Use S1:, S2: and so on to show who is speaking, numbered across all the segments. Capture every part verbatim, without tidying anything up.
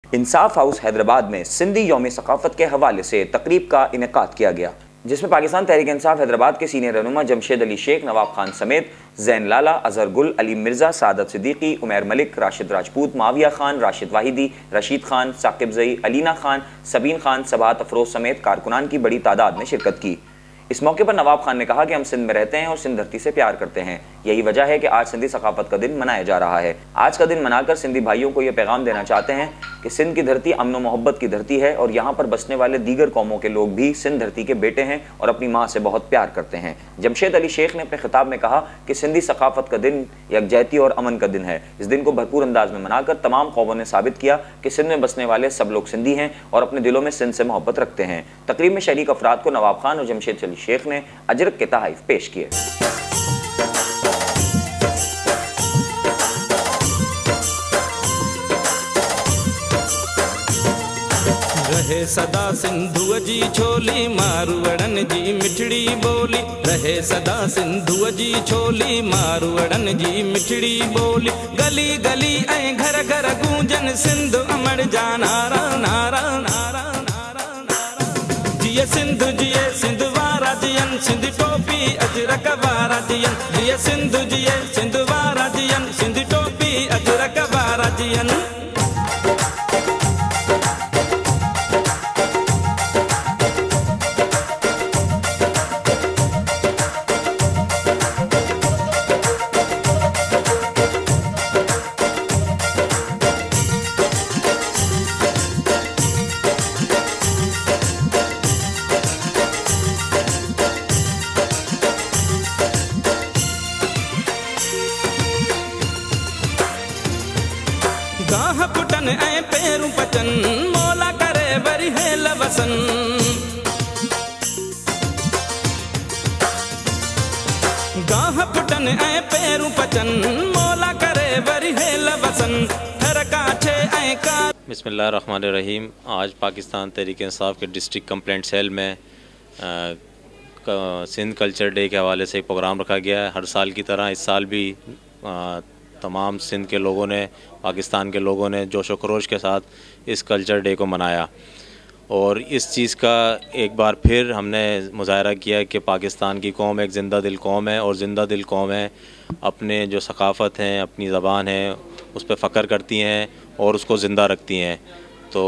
S1: इंसाफ house Hyderabad में सिंधी यौम सकाफत के हवाले से तकरीब का इनेकाद किया गया, जिसमें पाकिस्तान तहरीक इंसाफ हैदराबाद के सीनियर रहनुमा जमशेद अली शेख, नवाब खान समेत जैन लाला, अजहर गुल, अली मिर्जा, सादत सिद्दीकी, उमैर मलिक, राशिद राजपूत, माविया खान, राशिद वाहिदी, रशीद खान, साकिब जई, अलीना खान, सबीन खान, सबात अफरोज समेत कारकुनान की बड़ी तादाद ने शिरकत की। इस मौके पर नवाब खान ने कहा कि हम सिंध में रहते हैं और सिंध धरती से प्यार करते हैं। यही वजह है कि आज सिंधी सकाफत का दिन मनाया जा रहा है। आज का दिन मनाकर सिंधी भाइयों को यह पैगाम देना चाहते हैं कि सिंध की धरती अमन व मोहब्बत की धरती है और यहाँ पर बसने वाले दीगर कौमों के लोग भी सिंध धरती के बेटे हैं और अपनी माँ से बहुत प्यार करते हैं। जमशेद अली शेख ने अपने खिताब में कहा कि सिंधी सकाफत का दिन यकजहती और अमन का दिन है। इस दिन को भरपूर अंदाज में मनाकर तमाम कौमों ने साबित किया कि सिंध में बसने वाले सब लोग सिंधी हैं और अपने दिलों में सिंध से मोहब्बत रखते हैं। तकरीब में शरीक अफराद को नवाब खान और जमशेद अली शेख ने अजरक के तहाइफ पेश किए।
S2: रहे सदा सिंधुअ जी छोली, मारवड़न जी मिठड़ी बोली। रहे सदा सिंधुअ जी छोली, मारवड़न जी मिठड़ी बोली। गली गली ऐं घर घर गूंजन सिंध अमर जा नारा नारा नारा नारा नारा। जिए सिंध जिए सिंध वारा जियन, सिंध टोपी अजरक वारा जियन। जिए सिंध जिए सिंध वारा जियन, सिंध टोपी अजरक वारा जियन। गाह पुटन ऐं पेरूं पचन, मौला करे वरी हेल वसन। गाह पुटन ऐं पेरूं पचन, मौला करे वरी हेल वसन। थर काछे ऐं का।
S3: बिस्मिल्लाहिर्रहमानिर्रहीम। आज पाकिस्तान तहरीक इंसाफ के डिस्ट्रिक्ट कंप्लेंट सेल में आ, सिंध कल्चर डे के हवाले से एक प्रोग्राम रखा गया है। हर साल की तरह इस साल भी आ, तमाम सिंध के लोगों ने, पाकिस्तान के लोगों ने जोश व खरोश के साथ इस कल्चर डे को मनाया और इस चीज़ का एक बार फिर हमने मुज़ाहरा किया कि पाकिस्तान की कौम एक ज़िंदा दिल कौम है और ज़िंदा दिल कौम है अपने जो सकाफ़त हैं, अपनी ज़बान है, उस पर फ़ख्र करती हैं और उसको ज़िंदा रखती हैं। तो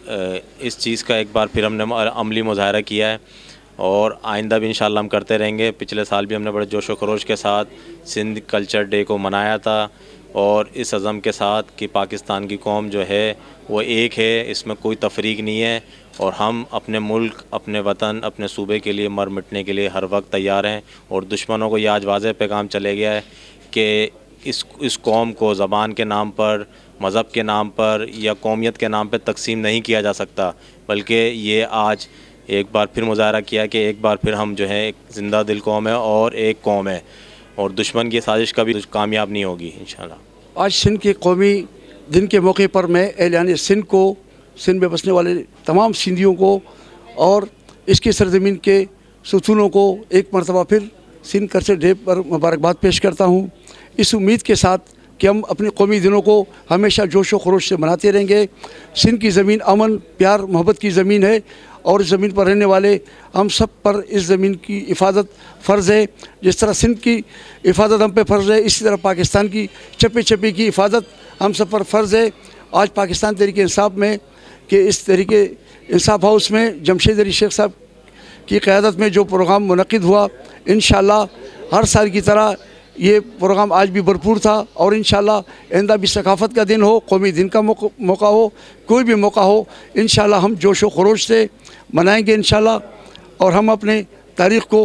S3: इस चीज़ का एक बार फिर हमने अमली मुज़ाहरा किया है और आइंदा भी इंशाअल्लाह हम करते रहेंगे। पिछले साल भी हमने बड़े जोश व खरोश के साथ सिंध कल्चर डे को मनाया था और इस अज़म के साथ कि पाकिस्तान की कौम जो है वो एक है, इसमें कोई तफरीक नहीं है और हम अपने मुल्क, अपने वतन, अपने सूबे के लिए मर मिटने के लिए हर वक्त तैयार हैं। और दुश्मनों को यह आज वाज़ेह पैगाम चले गया है कि इस इस कौम को ज़बान के नाम पर, मज़हब के नाम पर या कौमियत के नाम पर तकसीम नहीं किया जा सकता, बल्कि ये आज एक बार फिर मुज़ाहरा किया कि एक बार फिर हम जो है एक ज़िंदा दिल कौम है और एक कौम है और दुश्मन की साजिश कभी कामयाब नहीं होगी इंशाअल्लाह।
S4: आज सिंध के कौमी दिन के मौके पर मैं एलान सिंध को, सिंध में बसने वाले तमाम सिंधियों को और इसकी सरजमीन के सुतूनों को एक मरतबा फिर सिंध कल्चर डे पर मुबारकबाद पेश करता हूँ, इस उम्मीद के साथ कि हम अपने कौमी दिनों को हमेशा जोश व खरोश से मनाते रहेंगे। सिंध की ज़मीन अमन, प्यार, मोहब्बत की ज़मीन है और इस ज़मीन पर रहने वाले हम सब पर इस ज़मीन की हिफाजत फ़र्ज़ है। जिस तरह सिंध की हिफाजत हम पे फ़र्ज़ है, इसी तरह पाकिस्तान की चप्पे चप्पे की हिफाजत हम सब पर फ़र्ज़ है। आज पाकिस्तान तहरीक इंसाफ में कि इस तरीके इंसाफ हाउस में जमशेद अली शेख साहब की क़यादत में जो प्रोग्राम मुनक़िद हुआ, इंशाअल्लाह हर साल की तरह ये प्रोग्राम आज भी भरपूर था और इंशाअल्लाह आइंदा भी सकाफ़त का दिन हो, कौमी दिन का मौका हो, कोई भी मौका हो, इंशाअल्लाह हम जोश व खरोश से मनाएंगे इंशाअल्लाह और हम अपने तारीख़ को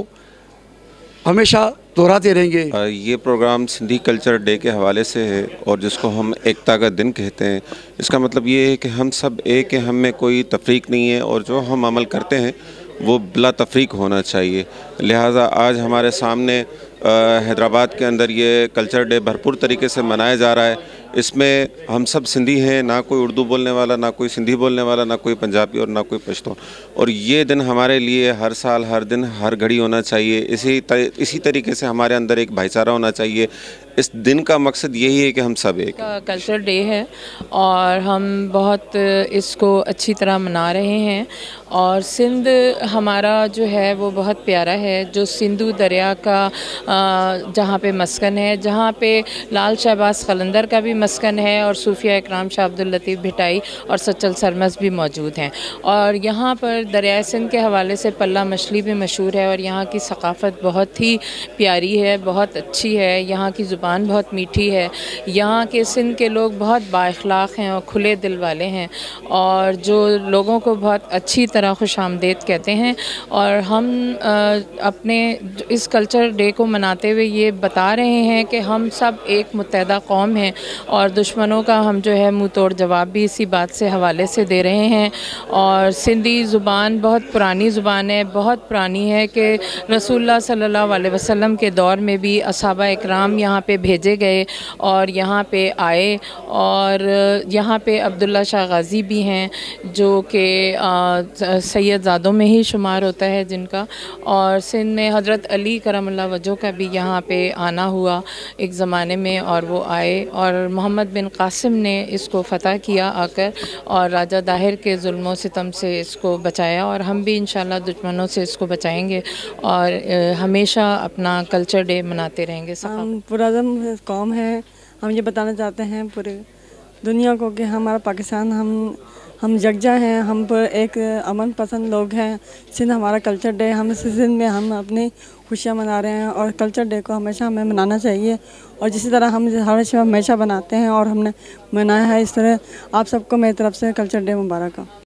S4: हमेशा दोहराते रहेंगे।
S5: ये प्रोग्राम सिंधी कल्चर डे के हवाले से है और जिसको हम एकता का दिन कहते हैं। इसका मतलब ये है कि हम सब एक हैं, हम में कोई तफरीक नहीं है और जो हम अमल करते हैं वो बिला तफरीक होना चाहिए। लिहाजा आज हमारे सामने हैदराबाद के अंदर ये कल्चर डे भरपूर तरीके से मनाया जा रहा है। اس میں ہم سب سندھی ہیں، نہ کوئی اردو بولنے والا، نہ کوئی سندھی بولنے والا، نہ کوئی پنجابی اور نہ کوئی پشتون، اور یہ دن ہمارے لیے ہر سال، ہر دن، ہر گھڑی ہونا چاہیے۔ اسی اسی طریقے سے ہمارے اندر ایک بھائی چارہ ہونا چاہیے۔ اس دن کا مقصد یہی ہے کہ ہم سب ایک
S6: کلچر ڈے ہے اور ہم بہت اس کو اچھی طرح منا رہے ہیں، اور سندھ ہمارا جو ہے وہ بہت پیارا ہے، جو سندھو دریا کا جہاں پہ مسکن ہے، جہاں پہ لال شہباز قلندر کا بھی مسکن ہے، اور صوفیہ اکرام شاہ عبداللطیف بھٹائی اور سچل سرمس بھی موجود ہیں، اور یہاں پر دریائے سندھ کے حوالے سے پلہ مچھلی بھی مشہور ہے، اور یہاں کی ثقافت بہت ہی پیاری ہے، بہت اچھی ہے، یہاں کی زبان بہت میٹھی ہے، یہاں کے سندھ کے لوگ بہت با اخلاق ہیں اور کھلے دل والے ہیں، اور جو لوگوں کو بہت اچھی طرح خوش آمدید کہتے ہیں، اور ہم اپنے اس کلچر ڈے کو مناتے ہوئے یہ بتا رہے ہیں کہ ہم سب ایک متحدہ قوم ہیں، اور دشمنوں کا ہم جو ہے منہ توڑ جواب بھی اسی بات سے حوالے سے دے رہے ہیں۔ اور سندھی زبان بہت پرانی زبان ہے، بہت پرانی ہے کہ رسول اللہ صلی اللہ علیہ وسلم کے دور میں بھی صحابہ اکرام یہاں پہ بھیجے گئے اور یہاں پہ آئے، اور یہاں پہ عبداللہ شاہ غازی بھی ہیں جو کہ سید زادوں میں ہی شمار ہوتا ہے جن کا، اور سندھ میں حضرت علی کرم اللہ وجہ کا بھی یہاں پہ آنا ہوا ایک زمانے میں، اور وہ آئے اور محمد بن قاسم نے اس کو فتح کیا آ کر، اور راجہ داہر کے ظلم و ستم سے اس کو بچایا، اور ہم بھی انشاءاللہ دشمنوں سے اس کو بچائیں گے اور ہمیشہ اپنا کلچر ڈے مناتے رہیں گے۔
S7: ہم پرعزم قوم ہے، ہم یہ بتانا چاہتے ہیں پورے دنیا کو کہ ہمارا پاکستان، ہم ہم یکجا ہیں، ہم پر ایک امن پسند لوگ ہیں۔ سندھ ہمارا کلچر ڈے، ہم اس سندھ میں ہم اپنی خوشیاں منا رہے ہیں، اور کلچر ڈے کو ہمیشہ ہمیں منانا چاہیے، اور جسی طرح ہم ہر ہمیشہ بناتے ہیں اور ہم نے منایا ہے، اس طرح آپ سب کو میری طرف سے کلچر ڈے مبارک ہو۔